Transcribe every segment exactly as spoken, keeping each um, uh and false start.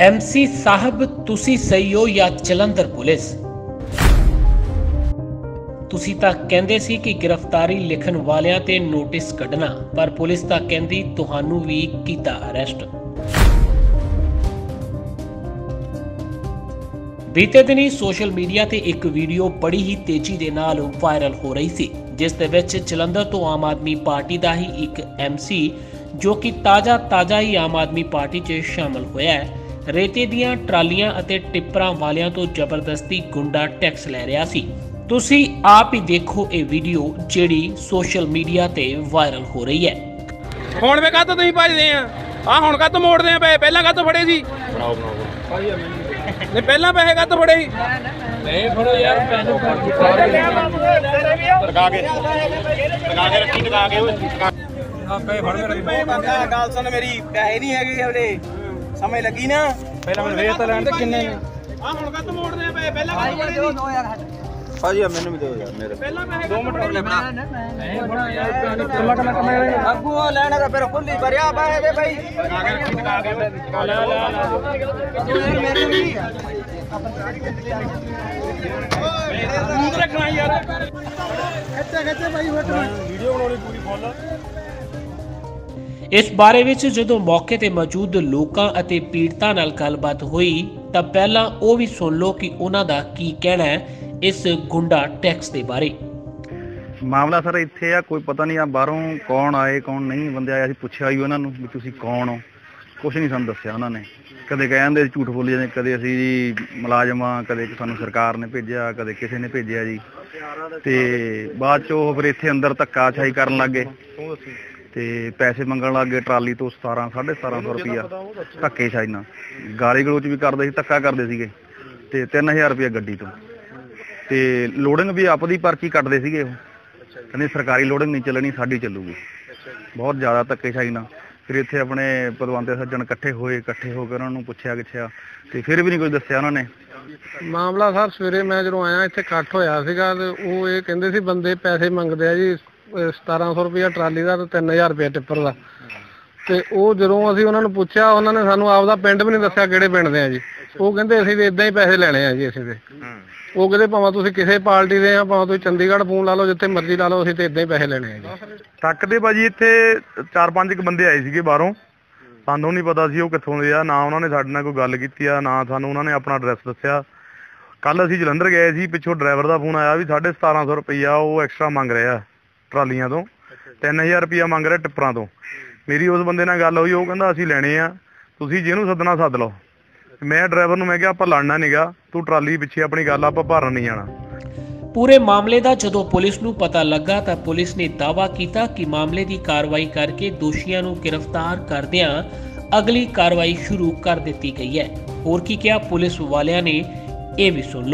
MC साहब तुसी सही हो या जलंधर पुलिस? तुसी तां कहंदे सी कि गिरफ्तारी लिखण वालियां ते नोटिस कढना, पर पुलिस तां कहंदी तुहानू भी कीता अरेस्ट। बीते दिनी सोशल मीडिया ते एक वीडियो बड़ी ही तेजी दे नाल वायरल हो रही सी, जिस दे विच जलंधर तो आम आदमी पार्टी दा ही एक एमसी जो कि ताज़ा ताज़ा ही आम आदमी पार्टी च शामिल होया है, रेते दियां ट्रालियां अते टिप्परां वालियां तो जबरदस्ती गुंडा टैक्स लै रिहा सी। तुसी आप ही देखो ये वीडियो जेड़ी सोशल मीडिया ते वायरल हो रही है। ਹੁਣ ਵੇ ਕਾਹਤੋਂ ਤੁਸੀਂ ਭੱਜਦੇ ਆ ਆ ਹੁਣ ਕਾਹਤੋਂ ਮੋੜਦੇ ਆ ਪੈਸੇ ਪਹਿਲਾਂ ਕਾਹਤੋਂ ਫੜੇ ਸੀ ਬਣਾਓ ਬਣਾਓ ਨਹੀਂ ਪਹਿਲਾਂ ਪੈਸੇ ਕਾਹਤੋਂ ਫੜੇ ਸੀ ਨਹੀਂ ਫੜੋ ਯਾਰ ਪੈਸੇ ਲਗਾ ਕੇ ਲਗਾ ਕੇ ਰੱਖੀ ਲਗਾ ਕੇ ਆ ਪੈਸੇ ਫੜ ਮੇਰੇ ਗੱਲ ਸੁਣ ਮੇਰੀ ਪੈਸੇ ਨਹੀਂ ਹੈਗੇ ਹਲੇ ਸਮਝ ਲੱਗੀ ਨਾ ਪਹਿਲਾਂ ਮੈਨੂੰ ਵੇਚ ਤਾਂ ਲੈਣ ਤੇ ਕਿੰਨੇ ਨੇ ਆ ਹੁਣ ਕਾਹਤੋਂ ਮੋੜਦੇ ਆ ਪੈਸੇ ਪਹਿਲਾਂ ਕਾਹਤੋਂ ਫੜੇ ਸੀ ਦੋ ਯਾਰ ਭਾਜੀ ਮੈਨੂੰ ਵੀ ਦਿਓ ਯਾਰ ਮੇਰੇ ਪਹਿਲਾਂ ਪੈਸੇ ਦੋ ਮਿੰਟ ਰੁਕ ਲੈ ਬਣਾ ਨਹੀਂ ਬਣਾ ਯਾਰ ਕਿੰਨਾ ਕਿੰਨਾ ਕਮਾਏ ਅੱਗੂ ਲੈਣਾ ਤਾਂ ਫਿਰ ਖੁੱਲੀ ਭਰਿਆ ਪੈਸੇ ਦੇ ਭਾਈ ਲਗਾ ਕੇ ਰੱਖੀ ਲਗਾ ਕੇ ਲੈ ਲੈ ਲੈ ਮੇਰੇ ਵੀ ਦੂਰ ਰੱਖਣਾ ਯਾਰ ਖੱਚੇ ਖੱਚੇ ਭਾਈ ਫੋਟੋ ਵੀਡੀਓ ਬਣਾਉਣੀ ਪੂਰੀ ਫੁੱਲ। इस बारे विच जदों मौके ते मौजूद लोकां अते पीड़तां नाल गलबात हुई तां पहलां ओह भी सुन लो कि उन्हां दा की कहना है इस गुंडा टैक्स दे बारे। मामला सर इत्थे आ कोई पता नहीं आ बाहरों कौन आए कौन नहीं बंदे आए, असीं पुछया ही उन्हां नूं भी तुसीं कौन हो, कुछ नहीं सानूं दस्सिया उन्हां ने। कदे कहंदे झूठ बोली जांदे, कदे असीं जी मुलाजम आ, कदे सानूं सरकार ने भेजिया, कदे किसी ने भेजिया जी। ते बाद च ओह फिर इत्थे अंदर धक्काशाही करन लग गए ते पैसे मंगण लग गए ट्राली तो सतारां साढ़े सतारां सौ रुपया धक्केशाही नाल गाली गलोच भी करदे सी, धक्का करदे सीगे ते तीन हज़ार रुपया गड्डी तो ते लोडिंग भी आपदी पर्ची कटदे सीगे। कहंदे सरकारी लोडिंग नहीं चलनी, साडी चलूगी। बहुत ज़्यादा धक्केशाही नाल फिर इत्थे अपने पदवंते सज्जण इकट्ठे होए, इकट्ठे होकर उन्हां नूं पुछया गिछया ते फिर भी नहीं कुछ दस्सिया उन्हां ने। मामला सर सवेरे मैं जो आया इत्थे इकट्ठ होया सीगा ते ओह इह कहंदे सी बंदे पैसे मंगदे आ जी सतारां सौ रुपया ट्राली का तो तीन हज़ार रुपया टिप्पर का। तो वो जो असीं उन्होंने पूछा उन्होंने सानू आपदा पिंड भी नहीं दस्सिया किहड़े पिंड दे आ जी। वो कहंदे असीं ते इदां ही पैसे लैणे आ जी असीं ते। वो कहते भावें तुसीं किसी पार्टी दे आ, भावें तुसीं चंडीगढ़ फोन ला लो, जिथे मर्जी ला लो, असीं ते इदां ही पैसे लैणे आ जी। ट्रक दे भाजी इत्थे चार पांच बंदे आए सीगे बाहरों, सानू नहीं पता सी वो कित्थों दे आ, ना उन्होंने साडे नाल कोई गल कीती आ, ना सानू उन्होंने अपना एड्रैस दस्सिया। कल असीं जलंधर गए सी, पिछों ड्राइवर का फोन आया भी साढ़े सतारां सौ रुपया वो एक्सट्रा मंग रहा ट्रालियां तो, तीन हज़ार रुपया मंग रहा टिप्परां तो। मेरी उस बंदे नाल गल होई, वो कहंदा असीं लैणे आ, तुसीं जिहनूं सद्दना सद्द लो। मैं ड्राइवर नूं मैं कहा आपां लड़ना नहींगा, तू ट्राली पिछे अपनी गल आपां भरन नहीं जाना। पूरे मामले का जदों पुलिस नूं पता लगा तां पुलिस ने दावा किया कि मामले की कार्रवाई करके दोषियों नूं गिरफ्तार करदिआं अगली कार्रवाई शुरू कर दी गई है। होर की क्या पुलिस वालियां ने यह भी सुन लो।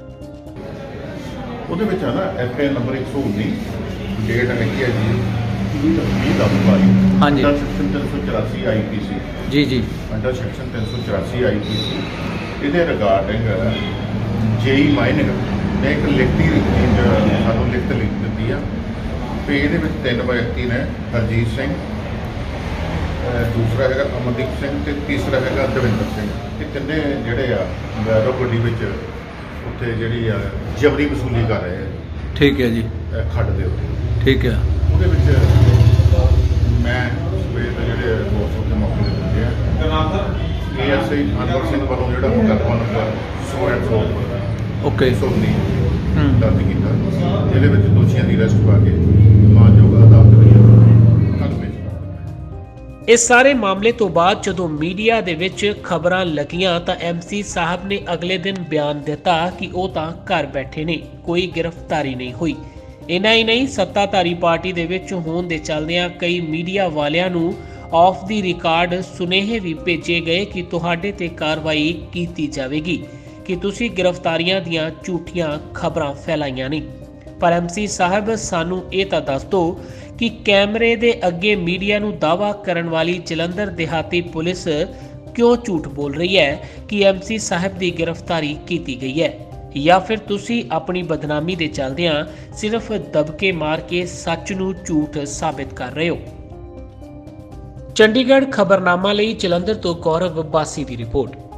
ਉਹਦੇ ਵਿੱਚ ਹੈ ਨਾ ਐਫ ਆਈ ਆਰ ਨੰਬਰ एक सौ उन्नीस डेट हैगी है जी बीस दस बाई हाँ जी, अंडर सैक्शन तीन सौ चौरासी आई पी सी जी जी अंडर सैक्शन तीन सौ चौरासी आई पी सी ਇਹਦੇ ਰਿਗਾਰਡਿੰਗ ਜੇਈ ਮਾਈਨਿੰਗ ਨੇ ਇੱਕ ਲਿਖਤੀ ਸਾਨੂੰ ਲਿਖਤ ਲਿਖ ਦਿੱਤੀ ਆ ਤੇ ਇਹਦੇ ਵਿੱਚ ਤਿੰਨ ਵਿਅਕਤੀ ਨੇ, ਹਰਜੀਤ ਸਿੰਘ, ਦੂਸਰਾ ਹੈਗਾ ਅਮਨਦੀਪ ਸਿੰਘ ਤੇ ਤੀਸਰਾ ਹੈਗਾ ਦਵਿੰਦਰ ਸਿੰਘ। ਇਹ ਤਿੰਨੇ ਜਿਹੜੇ ਆ ਵੈਰੋ ਗੱਡੀ ਵਿੱਚ ਉੱਥੇ ਜਿਹੜੀ ਆ ਜਬਰੀ ਵਸੂਲੀ ਕਰ ਰਹੇ ਆ। ठीक है जी, ਖੱਡ ਦੇ ਉੱਤੇ ठीक है। ਉਹਦੇ ਵਿੱਚ ਮੈਂ ਸਵੇਰ ਦੇ ਜਿਹੜੇ ਦੋਸਤ ਉੱਤੇ ਮੌਕੇ ਤੇ ਪੁੱਜੇ ਆ A S I Anwar Singh ਵੱਲੋਂ ਜਿਹੜਾ ਮੁਕੱਦਮਾ ਨੰਬਰ ਸੌ ਐਟ ਸੌ ओके ਸੌ ਉੱਨੀ ਦਰਜ ਕੀਤਾ, ਜਿਹਦੇ ਵਿੱਚ ਦੋਸ਼ੀਆਂ ਦੀ ਅਰੈਸਟ ਪਾ ਕੇ ਮਾਨਯੋਗ ਅਦਾਲਤ ਵਿੱਚ ਕੱਲ੍ਹ ਪੇਸ਼ ਕੀਤਾ। इस सारे मामले तो बाद जदों मीडिया दे विच खबरां लगियां तां एमसी साहब ने अगले दिन बयान दिता कि वो तां घर बैठे ने, कोई गिरफ्तारी नहीं हुई। इन्ना ही नहीं, सत्ताधारी पार्टी दे विच होण दे चलदिआं कई मीडिया वालियां नूं ऑफ दी रिकॉर्ड सुनेहे भी भेजे गए कि तुहाडे ते कार्रवाई कीती जावेगी, कि तुसीं गिरफ्तारियां दियां झूठियां खबरां फैलाईआं ने। पर एमसी साहब सानू ये तां दस दो कि कैमरे दे अगे मीडिया नूं दावा करन वाली जलंधर देहाती पुलिस क्यों झूठ बोल रही है कि एमसी साहब की गिरफ्तारी की गई है, या फिर तुसी अपनी बदनामी दे चलदिआं सिर्फ दबके मार के सच नूं झूठ साबित कर रहे हो। चंडीगढ़ खबरनामा लई जलंधर तो गौरव बासी की रिपोर्ट।